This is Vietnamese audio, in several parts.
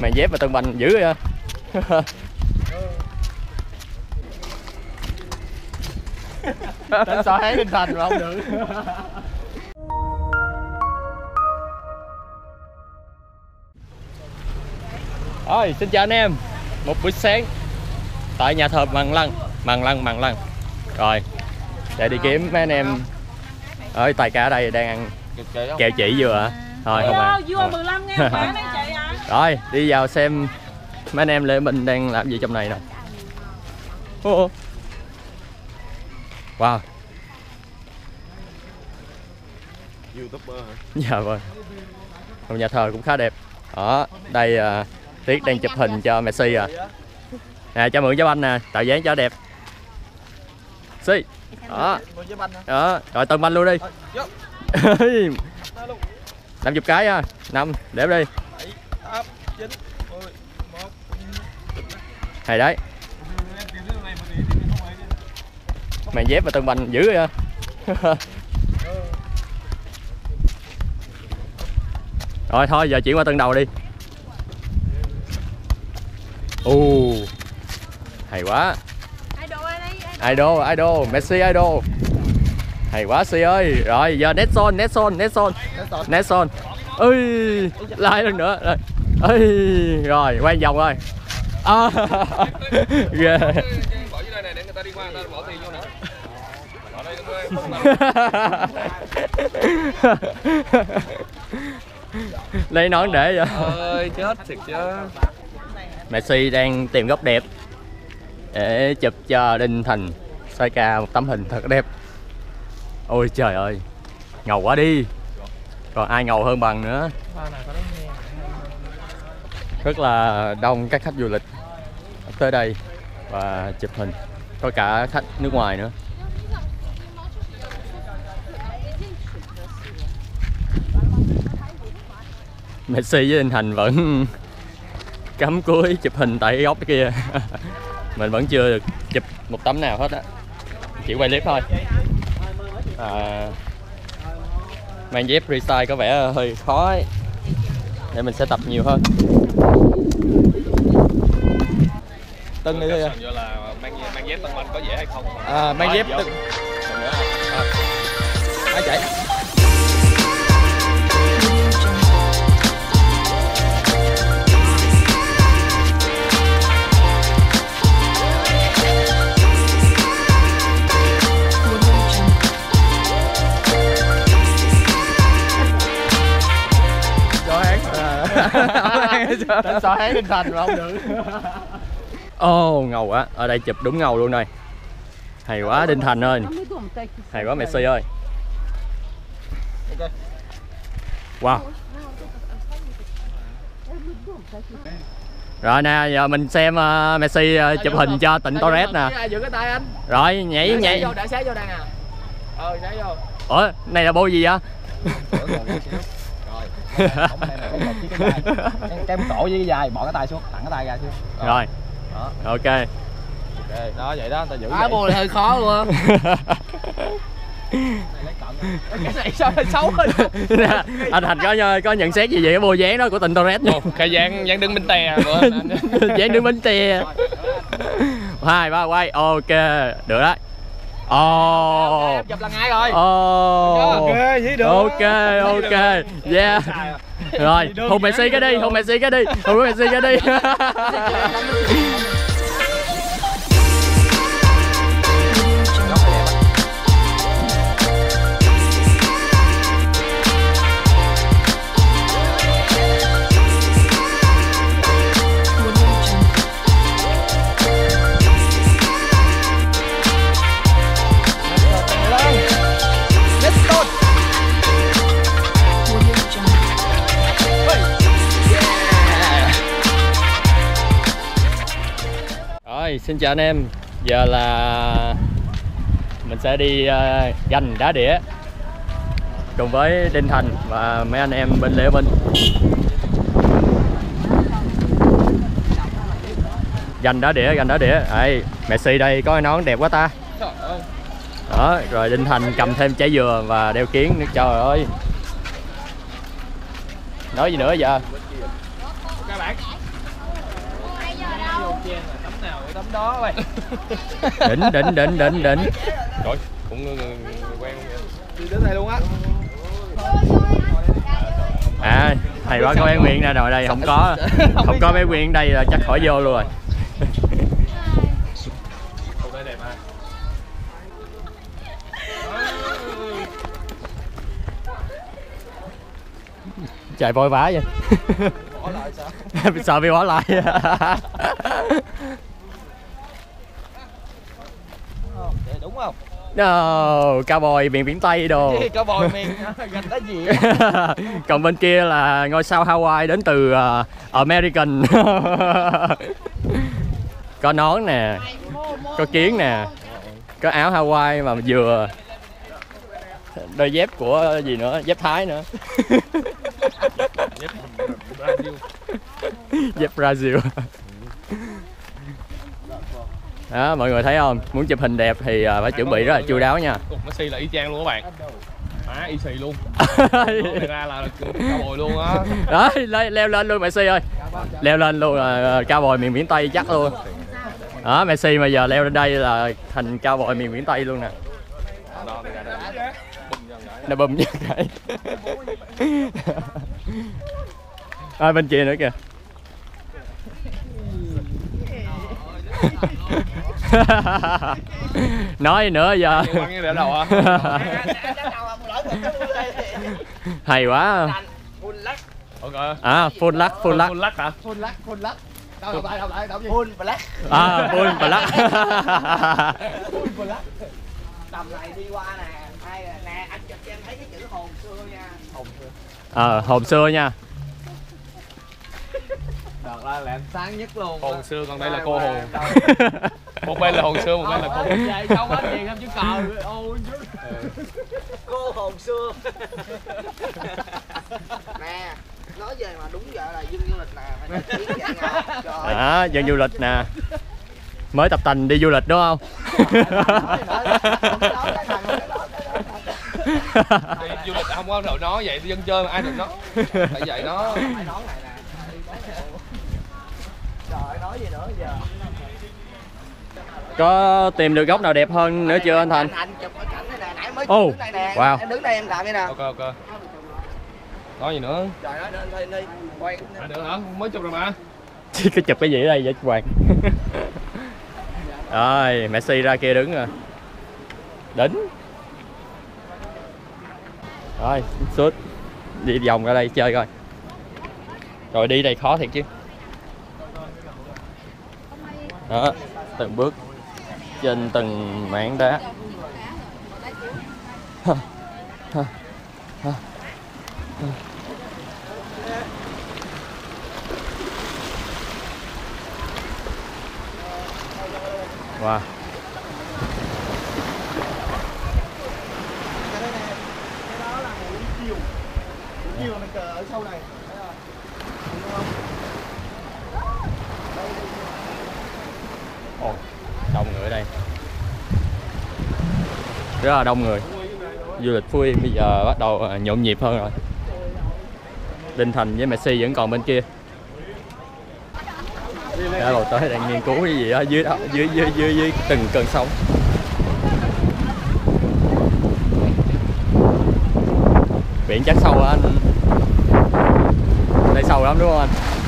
Màn dép mà Tân Banh dữ vậy. Tính 6 tháng Ninh Thành mà không được. Rồi, xin chào anh em. Một buổi sáng tại nhà thờ Mằng Lăng. Rồi, để đi kiếm mấy anh em ở tài ca ở đây đang ăn kẹo chỉ vừa hả? Thôi không ăn. Vừa 15 ngàn bán đấy chị ạ. Rồi, đi vào xem mấy anh em Lê Minh đang làm gì trong này nè. Wow. YouTuber hả? Dạ vâng. Một nhà thờ cũng khá đẹp. Ở đây Tiết đang chụp hình cho Messi à. Nè, cho mượn trái banh nè, tạo dáng cho đẹp. Si. Đó. Đó, rồi Tân Banh luôn đi. 50 cái á. 5, đếm đi. 8, 9, 10, 11. Hay đấy. Màn dép mà Tân Banh dữ vậy. Rồi thôi giờ chuyển qua Tân Đầu đi. Hay quá. Idol, Messi idol. Hay quá Si ơi. Rồi giờ Nelson. Ui, lại lần nữa. Rồi. Ui, rồi quay vòng rồi. Ghê. Lấy nón để vậy. Ơi chết thiệt chứ. Messi đang tìm góc đẹp để chụp cho Đinh Thành Saika một tấm hình thật đẹp. Ôi trời ơi, ngầu quá đi. Còn ai ngầu hơn bằng nữa. Rất là đông các khách du lịch tới đây và chụp hình. Có cả khách nước ngoài nữa. Messi với Đinh Thành vẫn cắm cúi chụp hình tại cái góc kia. Mình vẫn chưa được chụp một tấm nào hết á. Chỉ quay clip thôi. Mang dép freestyle có vẻ hơi khó ấy. Để mình sẽ tập nhiều hơn. Tân đi thôi. Là mang dép Tân Banh có dễ hay không? Mang dép Tân. Ai chạy? Tính 6 tháng Ninh Thành mà không được. Ngầu quá. Ở đây chụp đúng ngầu luôn đây. Hay quá Đinh Thành ơi. Hay quá Messi ơi. Wow. Rồi nè, giờ mình xem Messi chụp hình cho Tịnh Torres nè. Rồi nhảy. Đã xé vô đang à. Xé vô. Ủa, này là bôi gì vậy? Cái cổ với cái vai, bỏ cái tay xuống, thẳng cái tay ra xuống. Rồi. Ok. Đó vậy đó, ta giữ. Bồ này hơi khó luôn á. Cái này sao xấu hơn. Anh Thành có nhận xét gì về cái bô dáng đó của Tịnh Torres nha? Cái dáng đứng bên tè. Dáng đứng bánh tè. 2, 3 quay. Ok, được đấy. Em chụp là ngay rồi. Ok. Yeah. Rồi, hùng Messi cái đi. Rồi, xin chào anh em. Giờ là mình sẽ đi gành đá đĩa cùng với Đinh Thành và mấy anh em bên Lê Minh. Gành đá đĩa. Đây, Messi đây có cái nón đẹp quá ta. Đó, rồi Đinh Thành cầm thêm trái dừa và đeo kiếng nữa. Trời ơi. Nói gì nữa giờ? Các bạn. đó mày. Đỉnh. Rồi, cũng quen đi đến đây luôn á. À, thầy quá có bé Nguyên ra rồi đây không có bé Nguyên đây là chắc khỏi vô luôn rồi. Hôm nay đẹp ha. Chạy vội vã vậy. Bỏ lại sao? Sợ bị bỏ lại. Đúng không? No, cao bồi miền Tây đồ. Cá bồi miền gần đó gì? Còn bên kia là ngôi sao Hawaii đến từ American. Có nón nè, có kiến nè, có áo Hawaii mà vừa đôi dép của gì nữa, dép Thái nữa. Dép Brazil. Đó, mọi người thấy không? Muốn chụp hình đẹp thì phải chuẩn bị rất là chu đáo nha. Cục Messi là y chang luôn các bạn. Má y xì luôn. Nói ra là cao bồi luôn á. Đấy, leo lên luôn Messi ơi. Leo lên luôn là cao bồi miền Tây chắc luôn. Đó, Messi mà giờ leo lên đây là thành cao bồi miền Tây luôn nè. Nó bùm như cái. À, bên kia nữa kìa. Nói nữa giờ. Hay quá. À, full lắc. Full lắc hả? Full lắc. Đọc lại. Full black. À, full black. Full black. Tầm này đi qua nè, nè anh chụp cho em thấy cái chữ hồn xưa nha. Hồn xưa nha. Đợt ra là em sáng nhất luôn. Hồn xưa, còn đây là cô hồn. Một bên là hồn xưa, một bên là cô hồn. Vậy sao hết tiền em chứ cờ. Ôi chứ. Cô hồn xưa. Nè, nói về mà đúng vậy là dân du lịch nè, phải nói tiếng vậy nha. Trời ơi. Dân du lịch nè. Mới tập tành đi du lịch đúng không? Đi du lịch không có đội nó vậy, dân chơi mà ai được nó. Phải dạy nó. Trời nói gì nữa giờ. Có tìm được góc nào đẹp hơn nữa chưa anh Thành? Anh chụp cái cảnh này nè, nãy mới Oh, đứng đây nè. wow. Em đứng đây em làm đây nè. Ok. Nói gì nữa? Trời ơi, đi. Quay. Được hả? Mới chụp rồi mà. Cái chụp cái gì ở đây vậy Hoàng? Rồi, Messi ra kia đứng rồi. Đỉnh. Rồi, sút. Đi vòng ra đây chơi coi. Rồi đi đây khó thiệt chứ. Đó, từng bước trên từng mảng đá. Wow. Chiều mình cờ ở sau này. Ồ, đông người ở đây. Rất là đông người. Du lịch Phú Yên bây giờ bắt đầu nhộn nhịp hơn rồi. Đinh Thành với Messi vẫn còn bên kia. Đã đầu tới đang nghiên cứu cái gì đó dưới đó, dưới từng cơn sóng. Biển chắc sâu hả anh? Đây sâu lắm đúng không anh?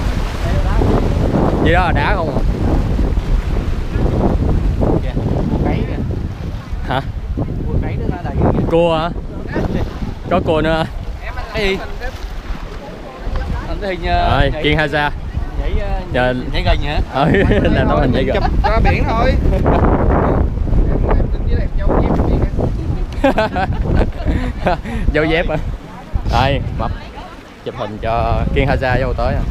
Dưới đó là đá không à? Hả? Cua hả? Có cua nữa hả? Cái gì? Anh cái hình rồi, Kiên Haza. Nhảy gần hả? Làm tấm hình nhảy gần. Ra biển thôi. Dấu dép hả? Đây, mập. Chụp hình cho Kiên Haza vô tới à.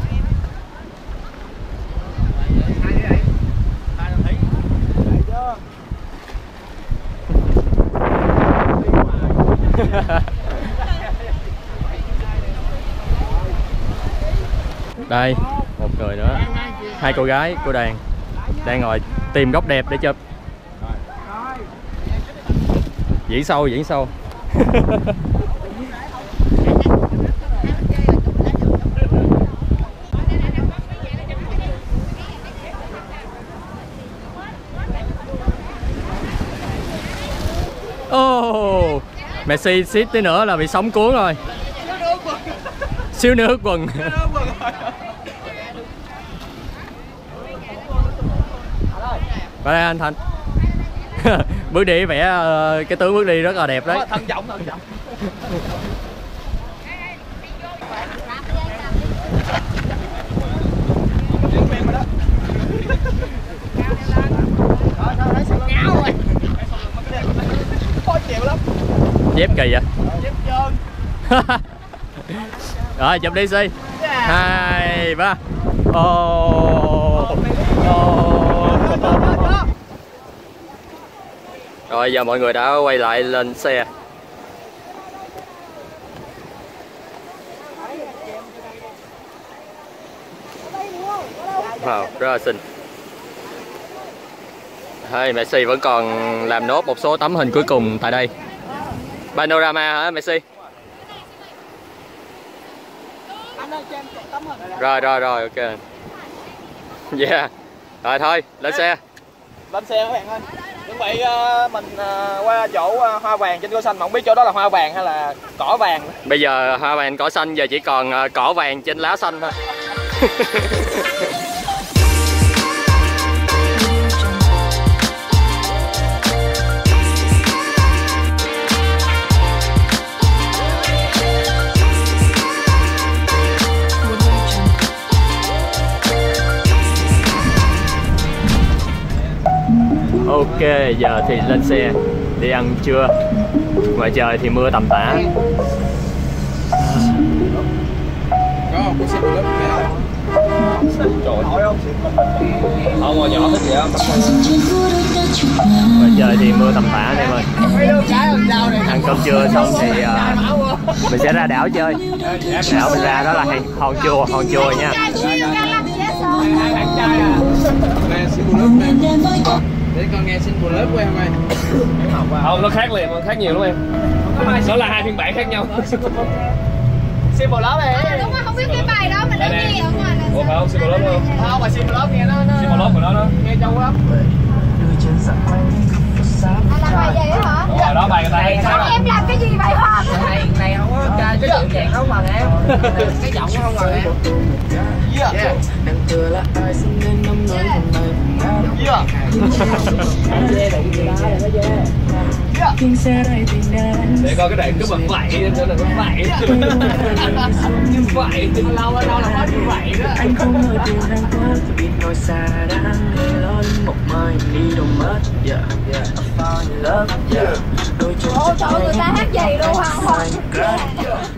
Đây, một người nữa. Hai cô gái của đoàn đang ngồi tìm góc đẹp để chụp. Diễn sâu. Oh, Messi xít tí nữa là bị sóng cuốn rồi. Xíu nữa ướt quần. Qua đây anh Thành. Bước đi vẽ cái tướng bước đi rất là đẹp đấy. Thân trọng. Dép kỳ vậy. Rồi chụp đi Si. 2, 3. Rồi giờ mọi người đã quay lại lên xe. Wow, rất là xinh. Hey, Messi vẫn còn làm nốt một số tấm hình cuối cùng tại đây. Panorama hả Messi? Rồi ok. Yeah. Rồi thôi, lên xe. Lên xe các bạn ơi. Chuẩn bị mình qua chỗ hoa vàng trên cỏ xanh mà không biết chỗ đó là hoa vàng hay là cỏ vàng. Bây giờ hoa vàng cỏ xanh, giờ chỉ còn cỏ vàng trên lá xanh thôi. Ok, giờ thì lên xe đi ăn trưa. Ngoài trời thì mưa tầm tã. Có không? Có xếp lớp phải không? Trời ơi. Không, ngồi nhỏ thích gì không? Ngoài trời thì mưa tầm tã anh em ơi. Ăn cơm trưa xong thì mình sẽ ra đảo chơi. Đảo mình ra đó là hòn chùa nha. Để con nghe xin bù lớp của em ơi. Không, nó khác liền, nó khác nhiều lắm em. Nó là hai phiên bản khác nhau. Xin bù lớp đi. Đúng rồi, không biết cái bài đó mình đã nghe ở ngoài là Ủa phải không? Xin bù lớp không? Không, mà xin bù lớp nghe nó Xin bù lớp của nó đó. nghe trâu lắm. làm bài gì hả? Đúng rồi, đó bài người ta hay Sao em làm cái gì vậy hả? Này không có cái giọng nhạc không bằng em. Cái giọng nó không bằng em. Yeah. để coi cái đoạn cứ bật vậy nữa là nó vậy. Như vậy. Lâu là hết như vậy đó. Anh không ngờ tình đang quá vì nỗi xa đang người lo lưng một mai đi đâu mất. Yeah, I found love. Yeah. Đôi chân Ôi trời ơi, người ta hát gì luôn hả?